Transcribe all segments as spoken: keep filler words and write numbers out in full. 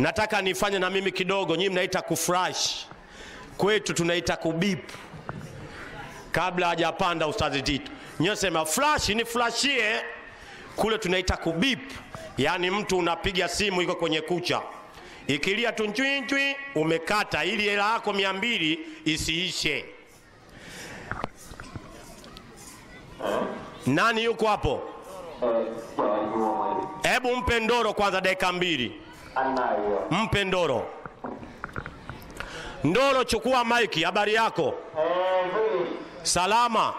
nataka nifanye na mimi kidogo. Nyinyi mnaita kuflash, kwetu tunaita kubip. Kabla hajapanda Ustadhi Tito, nyinyi sema flash ni flashie, kule tunaita kubip. Yani mtu unapiga simu iko kwenye kucha, ikilia tu nchui nchui umekata ili hela yako mia mbili isiishe. Nani yuko hapo? Hebu mpe ndoro kwanza dakika mbili. Mpe ndoro. Ndoro, chukua maiki. Habari yako? Salama.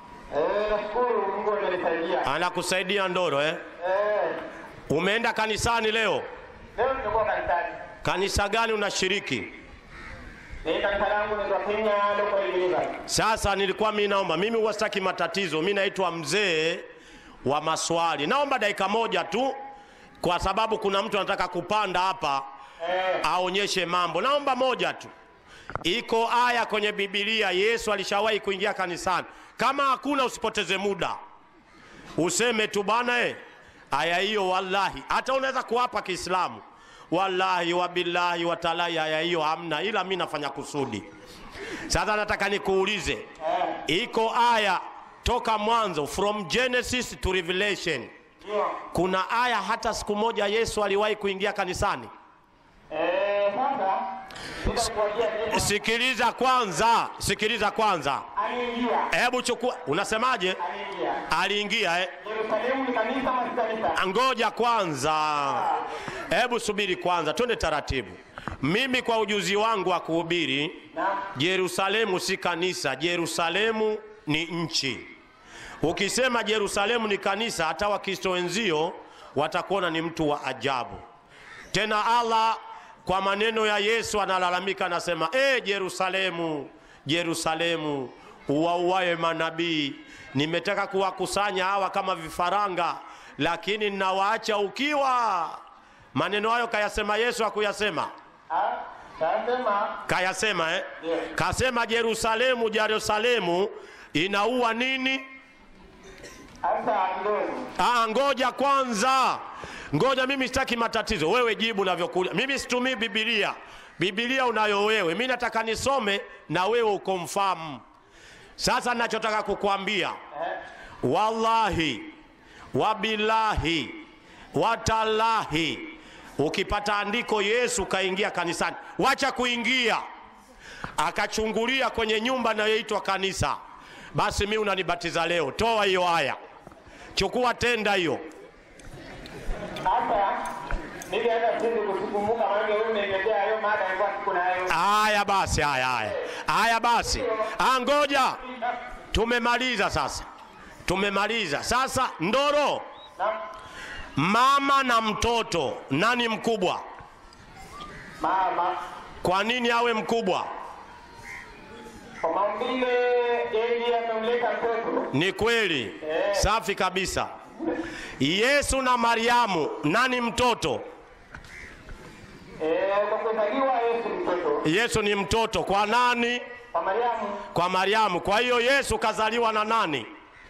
Anakusaidia ndoro eh? Umeenda kanisani leo? Leo nilikuwa kanisani. Kanisa gani unashiriki? Ni kanisa langu ni Kenya Local University. Sasa nilikuwa mimi naomba, mimi huwastaki matatizo. Mimi naitwa mzee wa maswali. Naomba dakika moja tu, kwa sababu kuna mtu anataka kupanda hapa eh, aonyeshe mambo. Naomba moja tu. Iko aya kwenye Biblia Yesu alishawahi kuingia kanisani? Kama hakuna usipoteze muda, useme tu bana eh, aya hiyo wallahi, hata unaweza kuapa Kiislamu, wallahi wabillahi watalahi, aya hiyo hamna, ila mimi nafanya kusudi. Sasa nataka nikuulize, iko aya toka mwanzo, from Genesis to Revelation, kuna aya hata siku moja Yesu aliwahi kuingia kanisani? Eh, sasa sikiliza kwanza, sikiliza kwanza. Aliingia. Hebu chukua, unasemaje? Aliingia. Aliingia eh? Yerusalemu ni kanisa ama kanisa? Ngoja kwanza. Hebu subiri kwanza, twende taratibu. Mimi kwa ujuzi wangu wa kuhubiri, Yerusalemu si kanisa, Yerusalemu ni nchi. Ukisema Yerusalemu ni kanisa, hata Wakristo wenzio watakuona ni mtu wa ajabu. Tena Allah kwa maneno ya Yesu analalamika, anasema eh, Yerusalemu, Yerusalemu uwauaye manabii, nimetaka kuwakusanya hawa kama vifaranga, lakini ninawaacha ukiwa. Maneno hayo kayasema Yesu hakuyasema? Ah, kasema. Kayasema eh? Yeah. Kasema Yerusalemu, Yerusalemu inaua nini? Hata kidogo. Ah, ngoja kwanza. Ngoja, mimi sitaki matatizo. Wewe jibu unavyokuja. Mimi situmii Biblia. Biblia unayo wewe. Mimi nataka nisome na wewe ukomfahamu. Sasa ninachotaka kukuambia, wallahi wabillahi watalahi, ukipata andiko Yesu kaingia kanisani, wacha kuingia akachungulia kwenye nyumba inayoitwa kanisa, basi mimi unanibatiza leo. Toa hiyo aya, chukua tenda hiyo. Hata nilienda sisi kusikumbuka maana wewe umeniletea hiyo mada ilikuwa siku na hayo. Haya basi, haya haya. Haya basi. Ah, ngoja. Tumemaliza sasa. Tumemaliza. Sasa ndoro. Na Mama na mtoto, nani mkubwa? mama. Kwa nini awe mkubwa? Kwa maumbile yeye amemleta mtoto. Ni kweli. Eh. Safi kabisa. Yesu na Mariamu, nani mtoto? Eh, kwa kuzaliwa Yesu mtoto. Yesu ni mtoto kwa nani? Kwa Mariamu. Kwa Mariamu. Kwa hiyo Yesu kazaliwa na nani?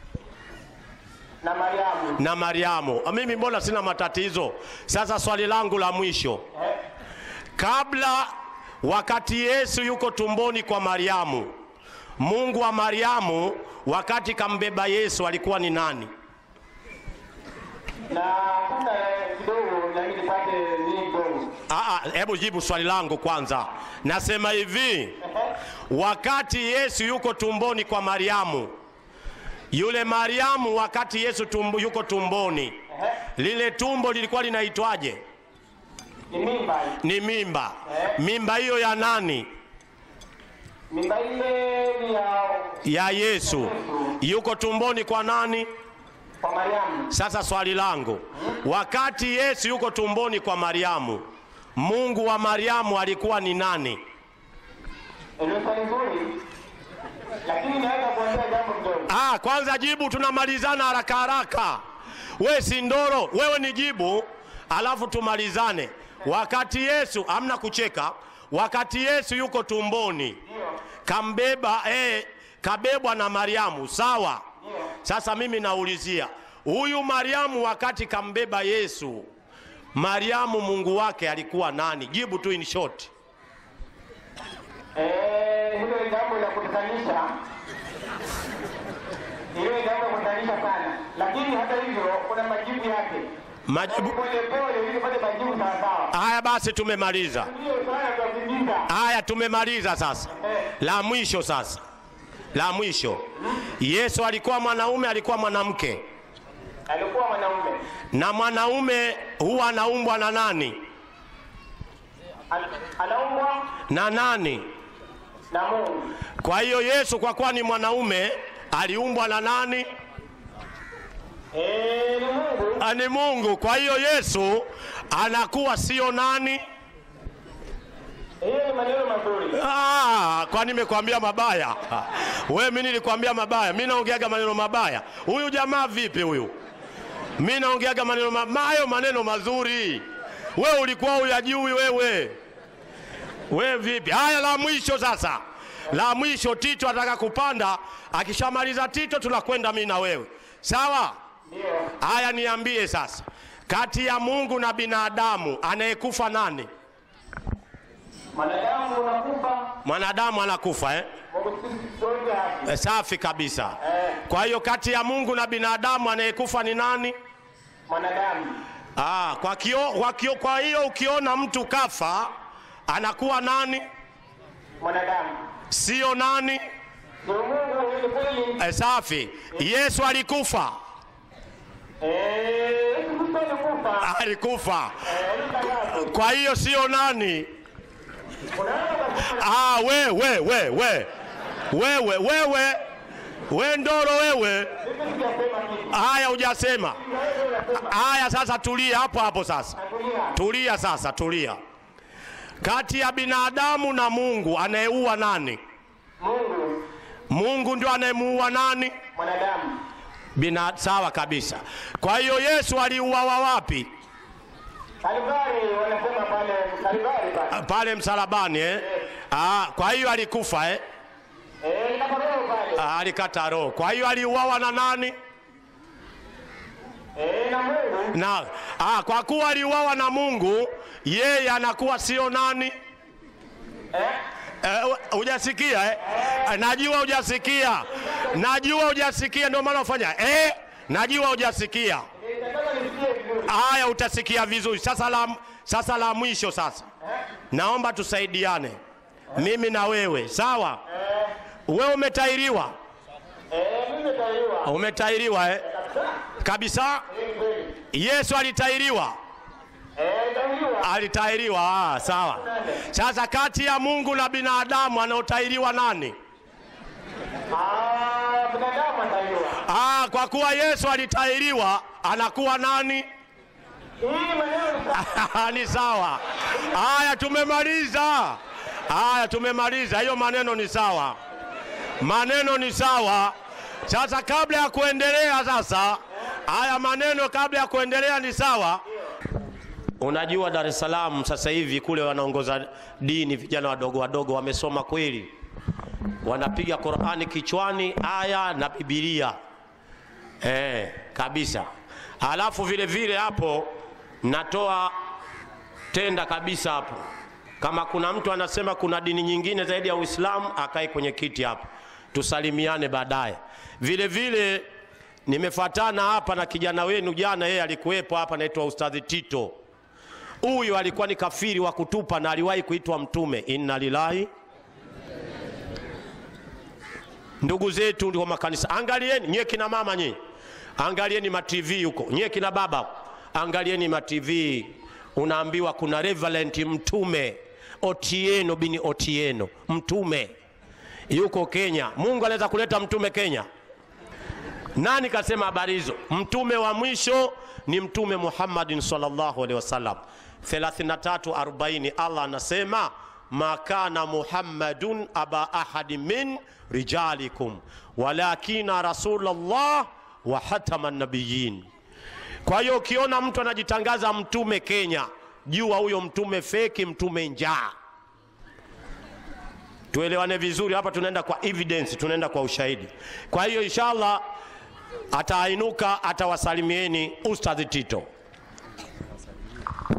Na Mariamu. Na Mariamu. Mimi mbona sina matatizo. Sasa swali langu la mwisho, Eh. kabla, wakati Yesu yuko tumboni kwa Mariamu, Mungu wa Mariamu wakati kambeba Yesu alikuwa ni nani? Na sasa kidogo na mimi nipate nini kidogo. Ah ah, hebu jibu swali langu kwanza. Nasema hivi, wakati Yesu yuko tumboni kwa Mariamu, yule Mariamu wakati Yesu tumbo, yuko tumboni, lile tumbo lilikuwa linaitwaje? Ni mimba. Ni mimba. Mimba hiyo ya nani? Mimba ile ni ya Ya Yesu. Yuko tumboni kwa nani? kwa Mariamu. Sasa swali langu, wakati Yesu yuko tumboni kwa Mariamu, Mungu wa Mariamu alikuwa ni nani? Ndio swali nzuri. Lakini naweza kuongea jambo kidogo. Ah, kwanza jibu, tunamalizana haraka haraka. Wewe si ndoro, wewe ni jibu, alafu tumalizane. Wakati Yesu, amna kucheka, wakati Yesu yuko tumboni, kambeba eh, kabebwa na Mariamu, sawa? Sasa mimi naulizia, huyu Mariamu wakati kambeba Yesu, Mariamu Mungu wake alikuwa nani? Jibu tu in short. Eh, hilo ni jambo la kutatanisha. Hilo ni jambo la kutatanisha sana. Lakini hata hivyo kuna majibu yake. Majibu pole pole ili pate majibu sawa sawa. Haya basi tumemaliza. Haya tumemaliza sasa. Eh. La mwisho sasa. La mwisho. Yesu alikuwa mwanaume, alikuwa mwanamke? Alikuwa mwanaume. Na mwanaume huwa anaumbwa na nani? An anaumbwa na nani? Na Mungu. Kwa hiyo Yesu kwa kuwa ni mwanaume aliumbwa na nani? Eh, ni Mungu. Ni Mungu. Kwa hiyo Yesu anakuwa sio nani? Hiyo ni maneno mazuri. Ah, kwa nini nimekwambia mabaya? Wewe mimi nilikwambia mabaya. Mimi naongeaga maneno mabaya. Huyu jamaa vipi huyu? Mimi naongeaga maneno mabaya, maneno mazuri. Wewe ulikuwa uyajui wewe. Wewe vipi? Haya la mwisho sasa. La mwisho Tito ataka kupanda, akishamaliza Tito tunakwenda mimi na wewe. Sawa? Ndio. Haya niambie sasa. Kati ya Mungu na binadamu anayekufa nani? Mwanadamu unakufa. Mwanadamu anakufa eh? E, safi kabisa. Eh. Kwa hiyo kati ya Mungu na binadamu anayekufa ni nani? Mwanadamu. Ah, kwa kio, kwa kio, kwa hiyo ukiona mtu kafa anakuwa nani? Mwanadamu. Sio nani? Ndio Mungu ni kweli. E, safi. Yesu alikufa. Eh, Yesu alikufa. Alikufa. Eh, kwa hiyo sio nani? Ah, we we we we. Wewe wewe. We ndoro wewe. Haya hujasema. Haya sasa tulia hapo hapo sasa. Tulia sasa, tulia. Kati ya binadamu na Mungu anayeua nani? Mungu. Mungu ndio anayemuua nani? Mwanadamu. Bina, sawa kabisa. Kwa hiyo Yesu aliuawa wapi? Kalvari, wanasema pale Kalvari pale. Pale msalabani eh? Ah, kwa hiyo alikufa eh? Eh, ni kama roho pale. Ah, alikata roho. Kwa hiyo aliuawa na nani? Eh, na Mungu. Na ah, kwa kuwa aliuawa na Mungu, yeye anakuwa sio nani? Eh? Eh, hujasikia eh? Eh, najua hujasikia. Najua hujasikia ndio maana ufanya eh? Najua hujasikia. Nataka nisikie vizuri. Haya utasikia vizuri. Sasa la sasa la mwisho sasa. Naomba tusaidiane. Mimi na wewe, sawa? Wewe umetairiwa? Eh, mimi nimetairiwa. Umetairiwa eh? Kabisa? Yesu alitairiwa? Eh, ndio. Alitairiwa, ah, sawa. Sasa kati ya Mungu na binadamu anaotairiwa nani? Ah, binadamu atairiwa. Ah, kwa kuwa Yesu alitairiwa, anakuwa nani? Hii maneno Ni sawa. Haya tumemaliza. Haya tumemaliza. Hiyo maneno ni sawa. Maneno ni sawa. Sasa kabla ya kuendelea sasa, haya maneno kabla ya kuendelea ni sawa. Unajua Dar es Salaam sasa hivi kule wanaongoza dini vijana wadogo wadogo wamesoma kweli. Wanapiga Qur'ani kichwani, aya na Biblia. Eh, kabisa. Alafu vile vile hapo natoa tenda kabisa hapo. Kama kuna mtu anasema kuna dini nyingine zaidi ya Uislamu, akae kwenye kiti hapo. Tusalimiane baadaye. Vile vile nimefuatana hapa na kijana wenu jana, yeye alikuwepo hapa, anaitwa Ustadhi Tito. Huyu alikuwa ni kafiri wa kutupa na aliwahi kuitwa mtume. Inna lillahi. Ndugu zetu ndio makanisa. Angalieni nyie kina mama nyie. Angalieni ma T V huko. Nyie kina baba. Angalieni ma T V. Unaambiwa kuna Reverend mtume Otieno bini Otieno, mtume yuko Kenya. Mungu anaweza kuleta mtume Kenya? Nani kasema habari hizo? Mtume wa mwisho ni mtume Muhammadin sallallahu alaihi wasallam. thelathini na tatu arobaini Allah anasema makana Muhammadun aba ahadi min rijalikum walakina rasulullah wa hataman nabiyyin. Kwa hiyo ukiona mtu anajitangaza mtume Kenya, jua huyo mtume feki, mtume njaa. Tuelewane vizuri hapa, tunaenda kwa evidence, tunaenda kwa ushahidi. Kwa hiyo inshallah atainuka atawasalimieni Ustadhi Tito.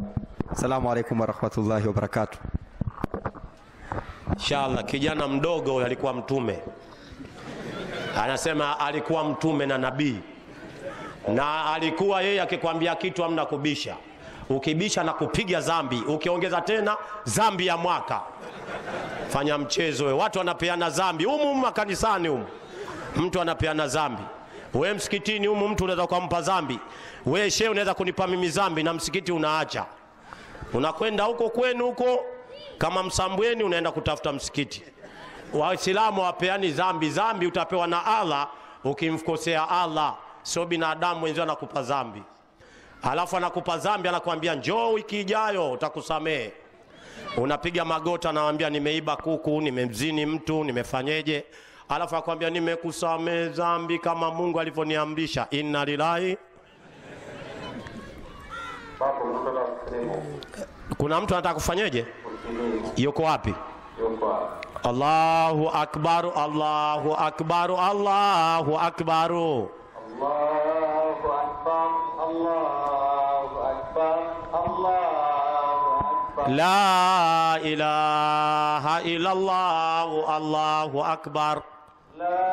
Assalamu alaykum wa rahmatullahi wa barakatuh. Inshallah, kijana mdogo alikuwa mtume. Anasema alikuwa mtume na nabii. Na alikuwa yeye akikwambia kitu hamna kubisha. Ukibisha na kupiga zambi, ukiongeza tena zambi ya mwaka. Fanya mchezo wewe. Watu wanapeana zambi humu makanisani humu. Mtu anapeana zambi. Wewe msikitini humu mtu unaweza kumpa zambi. Wewe shehe unaweza kunipa mimi zambi na msikiti unaacha. Unakwenda huko kwenu huko kama Msambweni unaenda kutafuta msikiti. Waislamu wapeani zambi. Zambi utapewa na Allah ukimkosea Allah, sio binadamu wenzao anakupa zambi. Alafu anakupa zambi anakuambia njoo wiki ijayo utakusamehe. Unapiga magota anawaambia nimeiba kuku, nimemzini mtu, nimefanyeje? Alafu akwambia nimekusamehe zambi kama Mungu alivyoniamrisha. Inna lillahi. Kuna mtu anataka kufanyeje? Yuko wapi? Allahu akbar, Allahu akbar, Allahu akbar. Allahu akbar, Allahu akbar, Allahu akbar. La ilaha illallah, Allahu akbar. La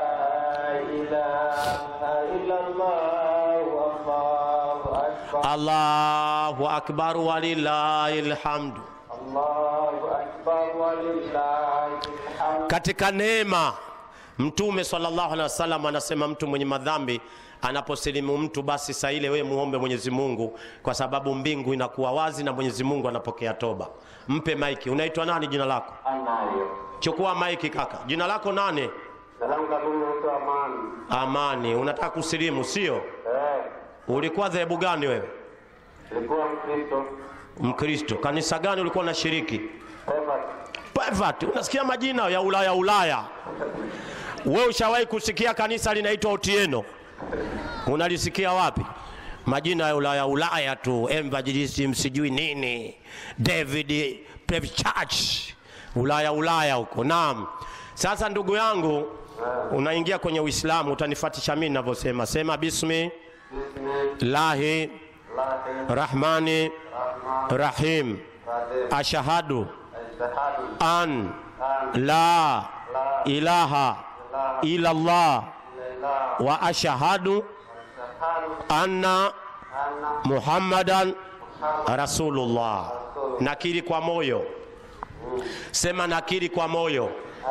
ilaha illallah, Allahu akbar. Allahu akbar walillahil hamd. Allahu akbar walillahil hamd. Katika neema Mtume sallallahu alaihi wasallam anasema mtu mwenye madhambi anaposilimu mtu basi saa ile wewe muombe Mwenyezi Mungu, kwa sababu mbingu inakuwa wazi na Mwenyezi Mungu anapokea toba. Mpe maiki. Unaitwa nani jina lako? Anayo. Chukua maiki kaka. Jina lako nani? Salamu kabili naitwa Amani. Amani. Unataka kusilimu sio? Eh. Ulikuwa dhehebu gani wewe? Nilikuwa Mkristo. Mkristo. Kanisa gani ulikuwa unashiriki? Peva. Peva. Unasikia majina ya Ulaya Ulaya. Wewe ushawahi kusikia kanisa linaitwa Otieno? Unalisikia wapi? Majina ya Ulaya Ulaya tu, Evangelism sijui nini, David Prep Church, Ulaya Ulaya huko. Naam. Sasa ndugu yangu, unaingia kwenye Uislamu, utanifuatisha mimi ninavyosema. Sema bismi lahi rahmani rahim. Ashhadu an la ilaha illa Allah wa ashhadu anna Muhammadan Rasulullah. Nakiri kwa moyo. Sema nakiri kwa moyo.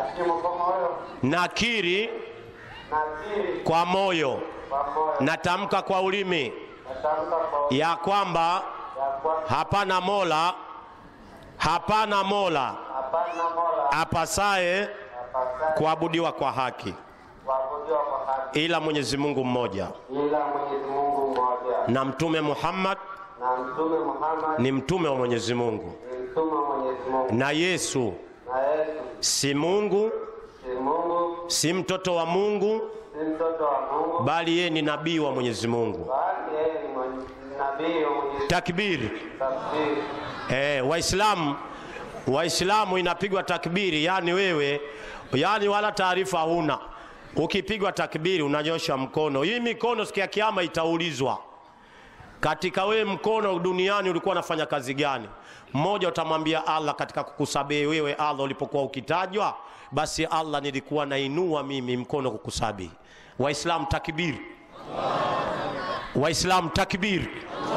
Nakiri kwa moyo. Natamka kwa ulimi ya kwamba hapana mola hapana mola apasaye kuabudiwa kwa haki ila Mwenyezi Mungu mmoja, ila Mwenyezi Mungu mmoja, na Mtume Muhammad na Mtume Muhammad ni mtume wa Mwenyezi Mungu, ni mtume wa Mwenyezi Mungu, na Yesu na Yesu si Mungu, si Mungu, si mtoto wa Mungu, si mtoto wa Mungu, bali yeye ni nabii wa Mwenyezi Mungu. bali yeye ni nabii wa Mwenyezi Takbiri. Takbiri. Eh, Waislamu Waislamu inapigwa takbiri, yani wewe yani wala taarifa huna. Ukipigwa takbiri unanyosha mkono. Hii mikono siku ya kiyama itaulizwa. Katika wewe mkono duniani ulikuwa unafanya kazi gani? Mmoja utamwambia Allah katika kukusabihi wewe Allah ulipokuwa ukitajwa, basi Allah nilikuwa nainua mimi mkono kukusabihi. Waislamu takbiri. Waislamu takbiri.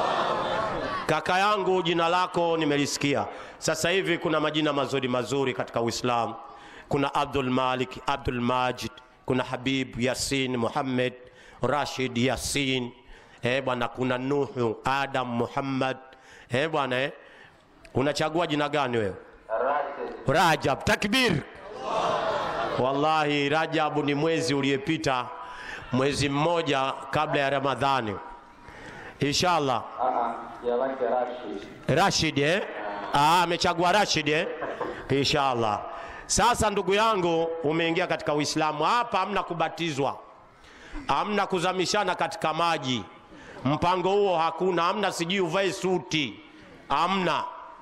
Kaka yangu jina lako nimelisikia. Sasa hivi kuna majina mazuri mazuri katika Uislamu. Kuna Abdul Malik, Abdul Majid, kuna Habib Yasin, Muhammad, Rashid Yasin. Eh bwana, kuna Nuhu, Adam, Muhammad. Eh bwana eh. Unachagua jina gani wewe? Rajab. Rajab. Takbir. Wallahi Rajab ni mwezi uliyepita, mwezi mmoja kabla ya Ramadhani. Inshallah. Ah ah, ya lake Rashid. Rashid eh? Ah, amechagua Rashid eh? Inshallah. Sasa ndugu yangu, umeingia katika Uislamu. Hapa hamna kubatizwa, hamna kuzamishana katika maji, mpango huo hakuna. Hamna sijui uvae suti, hamna,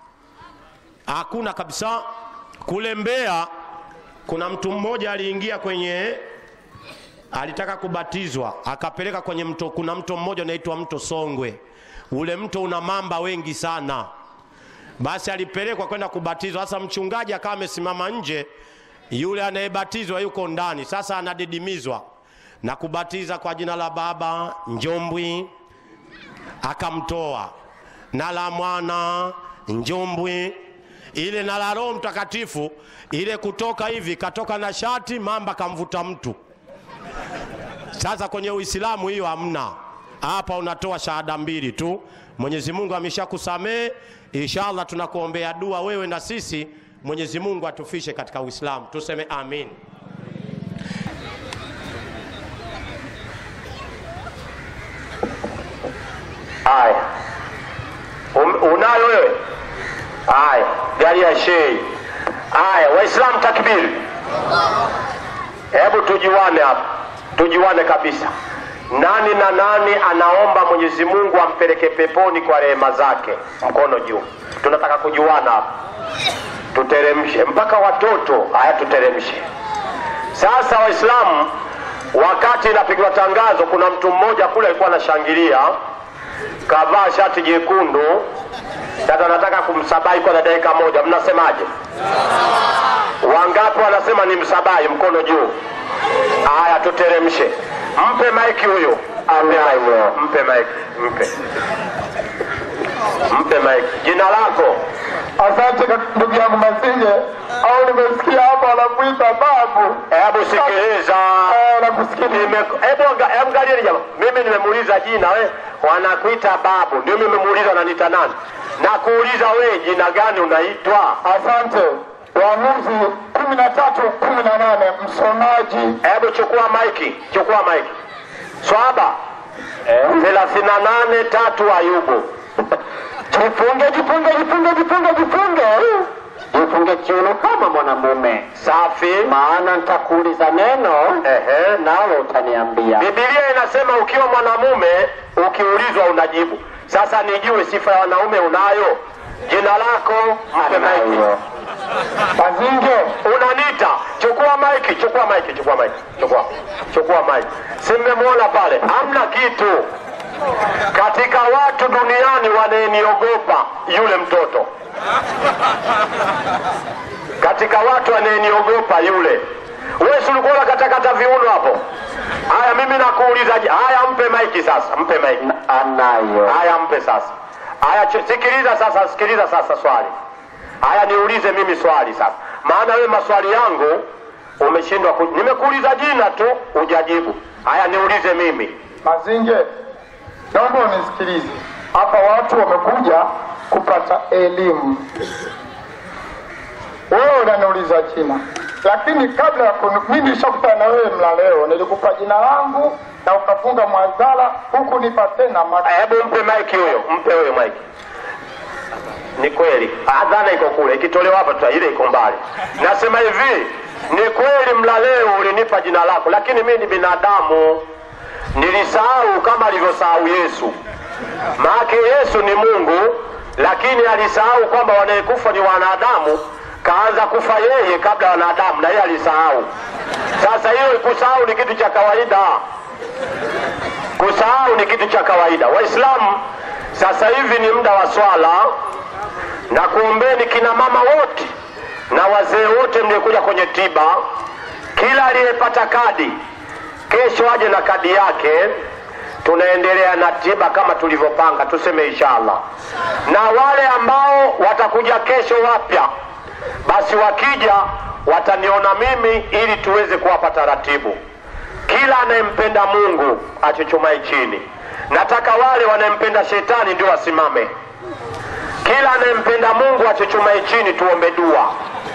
hakuna kabisa. Kule Mbeya kuna mtu mmoja aliingia kwenye, alitaka kubatizwa, akapeleka kwenye mto. Kuna mto mmoja unaitwa mto Songwe. Ule mto una mamba wengi sana. Basi alipelekwa kwenda kubatizwa. Sasa mchungaji akawa amesimama nje, yule anayebatizwa yuko ndani. Sasa anadidimizwa na kubatiza kwa jina la Baba Njombwi, akamtoa, na la Mwana Njombwi, ile na la Roho Mtakatifu, ile kutoka hivi katoka na shati, mamba kamvuta mtu. Sasa kwenye Uislamu hiyo hamna. Hapa unatoa shahada mbili tu. Mwenyezi Mungu ameshakusamehe. Inshallah tunakuombea dua wewe na sisi, Mwenyezi Mungu atufishe katika Uislamu. Tuseme amin. Aya. Um, unayo wewe? Aya, gari ya shehi. Aya, Waislamu takbiri. Hebu tujuane hapa. Tujuane kabisa. Nani na nani anaomba Mwenyezi Mungu ampeleke peponi kwa rehema zake? Mkono juu. Tunataka kujuana hapa. Tuteremshe mpaka watoto. Haya, tuteremshe. Sasa Waislamu, wakati inapigwa tangazo, kuna mtu mmoja kule alikuwa anashangilia, kavaa shati jekundu. Sasa nataka kumsabai kwa dakika moja. Mnasemaje? Wangapi wanasema ni msabai? Mkono juu. Haya, tuteremshe. Mpe maiki huyo. Ampe maiki. Mpe maiki. Mpe. Mpe maiki. Jina lako? Asante ndugu yangu Masinge. Au nimesikia hapa anakuita babu. Hebu sikiliza. Eh, nakusikiliza. Hebu angalia jamaa. Mimi nimemuuliza jina, we wanakuita babu. Ndio mimi nimemuuliza ananiita nani? Na kuuliza we jina gani unaitwa? Asante. Waamuzi kumi na tatu kumi na nane msomaji. Hebu chukua maiki, chukua maiki. Swaba. Eh, thelathini na nane tatu Ayubu. Jifunge, jifunge, jifunge, jifunge, jifunge. Jifunge kiuno kama mwanamume. Safi. Maana nitakuuliza neno, ehe, nawe utaniambia. Biblia inasema ukiwa mwanamume ukiulizwa unajibu. Sasa nijue sifa ya wanaume unayo. Jina lako? Mpe maiki. Mazinge, unanita. Chukua maiki, chukua maiki, chukua maiki. Chukua. Chukua maiki. Si mmemwona pale? Hamna kitu. Katika watu duniani waneniogopa yule mtoto. Katika watu waneniogopa yule. Wewe si ulikuwa unakatakata viuno hapo? Haya, mimi nakuuliza, haya mpe maiki sasa, mpe maiki. Anayo. Haya mpe sasa. Haya sikiliza sasa, sikiliza sasa swali. Haya niulize mimi swali sasa. Maana wewe maswali yangu umeshindwa ku... nimekuuliza jina tu hujajibu. Haya niulize mimi. Mazinge, naomba unisikilize. Hapa watu wamekuja kupata elimu. Wewe unaniuliza jina. Lakini kabla ya mimi nishakutana na wewe mla leo, nilikupa jina langu na ukafunga mwazala huku nipa tena maki. Hebu mpe maiki huyo, mpe huyo maiki. Ni kweli, adhana iko kule, ikitolewa hapa tu ile iko mbali. Nasema hivi, ni kweli mla leo ulinipa jina lako, lakini mimi ni binadamu. Nilisahau kama alivyosahau Yesu. Maana Yesu ni Mungu, lakini alisahau kwamba wanayekufa ni wanadamu. Kaanza kufa yeye kabla wanadamu, na yeye alisahau. Sasa hiyo kusahau ni kitu cha kawaida. Kusahau ni kitu cha kawaida. Waislamu, sasa hivi ni muda wa swala, na kuombeni kina mama wote na wazee wote mliokuja kwenye tiba. Kila aliyepata kadi kesho aje na kadi yake. Tunaendelea na tiba kama tulivyopanga, tuseme inshallah. Na wale ambao watakuja kesho wapya, basi wakija wataniona mimi ili tuweze kuwapa taratibu. Kila anayempenda Mungu achuchumae chini. Nataka wale wanayempenda shetani ndio wasimame. Kila anayempenda Mungu achuchumae chini, tuombe dua.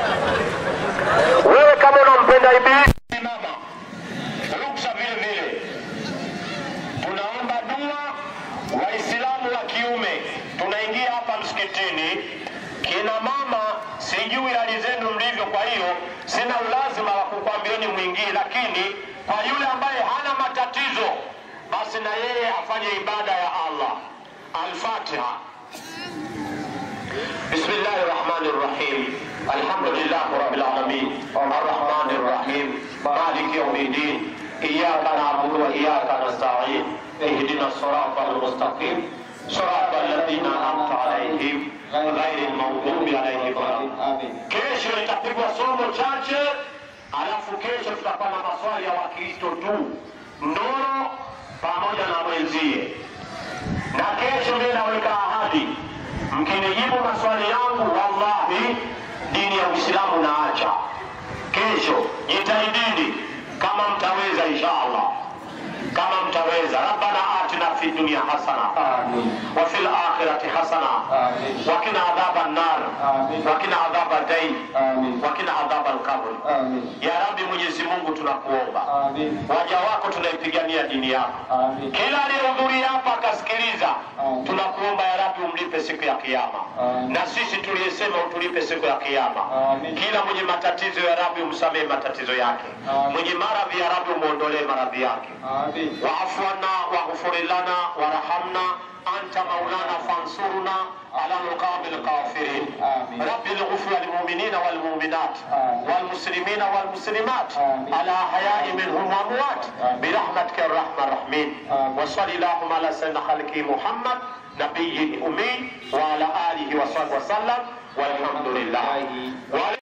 Wewe kama unampenda Ibilisi, mama, ruksa vile vile. Tunaomba dua. Waislamu wa kiume tunaingia hapa msikitini. Kina mama sijui hali zenu mlivyo, kwa hiyo sina ulazima wa kukwambieni mwingie, lakini kwa yule ambaye hana matatizo basi na yeye afanye ibada ya Allah. Al-Fatiha. Bismillahir Rahmanir Rahim. Alhamdulillahi Rabbil Alamin. Ar-Rahmanir Rahim. Maliki Yawmiddin. Iyyaka na'budu wa iyyaka nasta'in. Ihdinas siratal mustaqim. sirata alladhina an'amta alayhim ghairil maghdubi alayhim. Kesho itapigwa somo chache, alafu kesho tutapana maswali ya Wakristo tu, Ndoro pamoja na mwenzie. Na kesho mimi naweka ahadi, mkinijibu maswali yangu wallahi dini ya Uislamu naacha. Kesho jitahidini kama mtaweza inshallah. Kama mtaweza. Rabbana atina fi dunya hasana wa fil akhirati hasana wa qina adhaban nar wa qina adhabad dain wa qina adhabal qabr. Ya Rabbi Mwenyezi Mungu tunakuomba, waja wako tunaipigania dini yako, kila aliyehudhuria hapa akasikiliza, tunakuomba ya Rabbi umlipe siku ya kiyama, na sisi tuliyesema utulipe siku ya kiyama. Kila mwenye matatizo ya Rabbi umsamehe matatizo yake, mwenye maradhi ya Rabbi umuondolee maradhi yake. واعف عنا واغفر لنا وارحمنا أنت مولانا فانصرنا على القوم الكافرين. رب اغفر للمؤمنين والمؤمنات والمسلمين والمسلمات على أحياء منهم وأموات برحمتك الرحمن الرحيم. وصلى اللهم على سيدنا خلقه محمد نبي الأمي وعلى آله وصحبه وسلم والحمد لله.